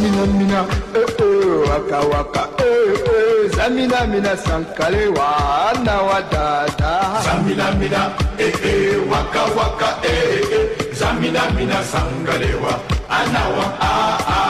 Zamina mina, waka waka, zamina mina sankalewa na wadada. Zamina mina, waka waka, zamina mina sankalewa anawa